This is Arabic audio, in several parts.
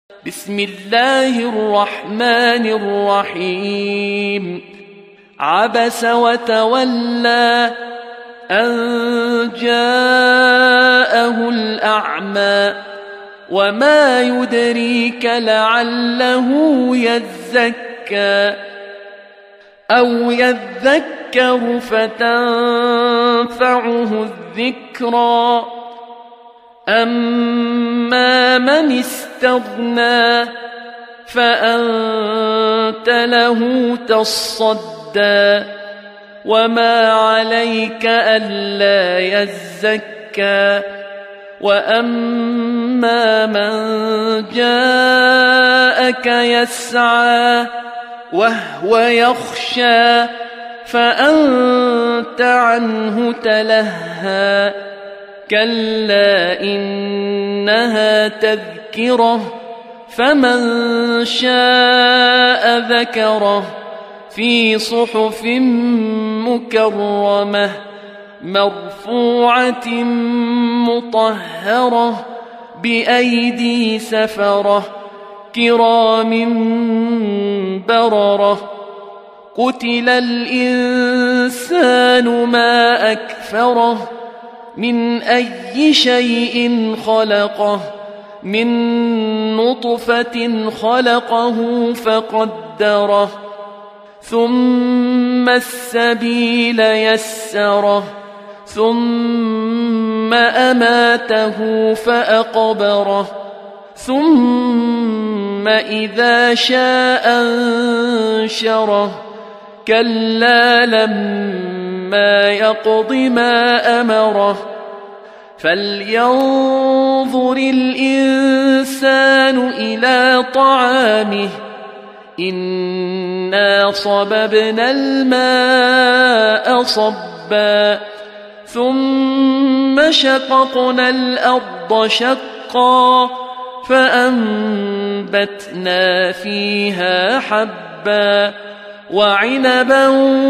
بسم الله الرحمن الرحيم عبس وتولى أن جاءه الأعمى وما يدريك لعله يزكى أو يذكر فتنفعه الذكرى أما من استغنى فأنت له تصدى وما عليك ألا يزكى وأما من جاءك يسعى وهو يخشى فأنت عنه تلهى كلا إنها تذكرة فمن شاء ذكره في صحف مكرمة مرفوعة مطهرة بأيدي سفرة كرام بررة قتل الإنسان ما أكفره من أي شيء خلقه من نطفة خلقه فقدره ثم السبيل يسره ثم أماته فأقبره ثم إذا شاء أنشره كلا لما يقض ما أمره فلينظر الإنسان إلى طعامه إنا صببنا الماء صبا ثم شققنا الأرض شقا فأنبتنا فيها حبا وعنبا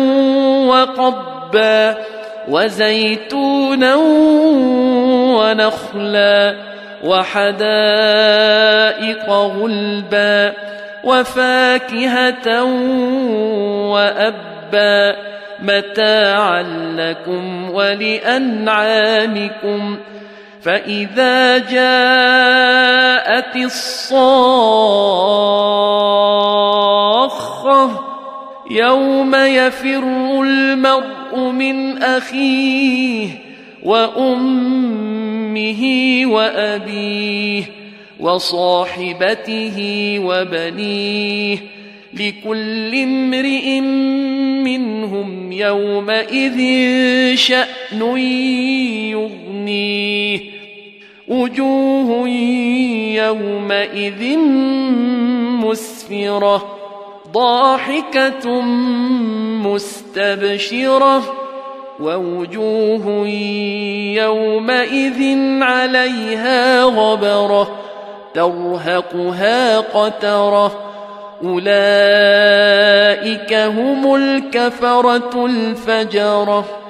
وقبا وزيتونا ونخلا وحدائق غلبا وفاكهة وأبا متاعا لكم ولأنعامكم فإذا جاءت الصاخة يوم يفر المرء من أخيه وأمه وأبيه وصاحبته وبنيه لكل امرئ منهم يومئذ شأن يغنيه وجوه يومئذ مسفرة ضاحكة مستبشرة ووجوه يومئذ عليها غبرة ترهقها قترة أولئك هم الكفرة الفجرة.